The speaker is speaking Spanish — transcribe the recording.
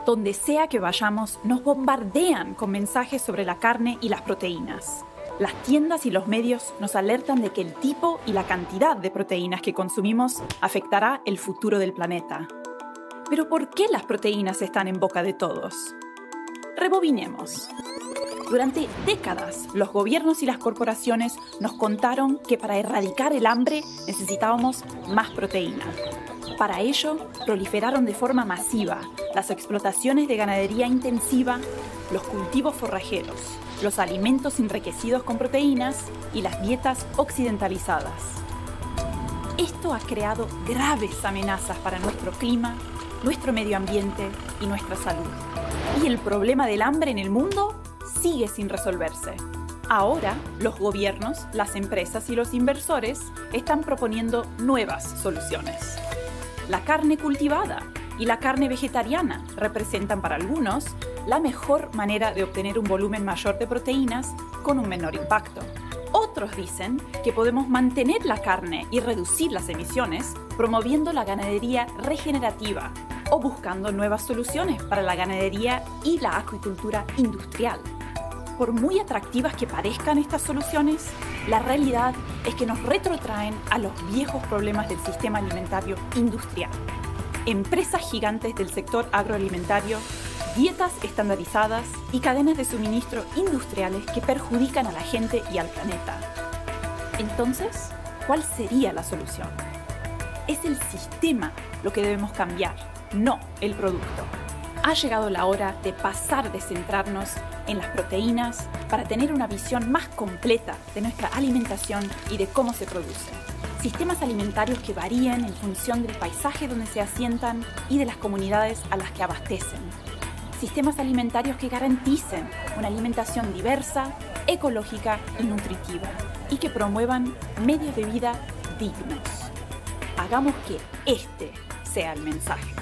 Donde sea que vayamos, nos bombardean con mensajes sobre la carne y las proteínas. Las tiendas y los medios nos alertan de que el tipo y la cantidad de proteínas que consumimos afectará el futuro del planeta. Pero ¿por qué las proteínas están en boca de todos? Rebobinemos. Durante décadas, los gobiernos y las corporaciones nos contaron que para erradicar el hambre necesitábamos más proteína. Para ello, proliferaron de forma masiva las explotaciones de ganadería intensiva, los cultivos forrajeros, los alimentos enriquecidos con proteínas y las dietas occidentalizadas. Esto ha creado graves amenazas para nuestro clima, nuestro medio ambiente y nuestra salud. Y el problema del hambre en el mundo sigue sin resolverse. Ahora, los gobiernos, las empresas y los inversores están proponiendo nuevas soluciones. La carne cultivada y la carne vegetariana representan para algunos la mejor manera de obtener un volumen mayor de proteínas con un menor impacto. Otros dicen que podemos mantener la carne y reducir las emisiones promoviendo la ganadería regenerativa o buscando nuevas soluciones para la ganadería y la acuicultura industrial. Por muy atractivas que parezcan estas soluciones, la realidad es que nos retrotraen a los viejos problemas del sistema alimentario industrial. Empresas gigantes del sector agroalimentario, dietas estandarizadas y cadenas de suministro industriales que perjudican a la gente y al planeta. Entonces, ¿cuál sería la solución? Es el sistema lo que debemos cambiar, no el producto. Ha llegado la hora de pasar de centrarnos en las proteínas para tener una visión más completa de nuestra alimentación y de cómo se produce. Sistemas alimentarios que varíen en función del paisaje donde se asientan y de las comunidades a las que abastecen. Sistemas alimentarios que garanticen una alimentación diversa, ecológica y nutritiva y que promuevan medios de vida dignos. Hagamos que este sea el mensaje.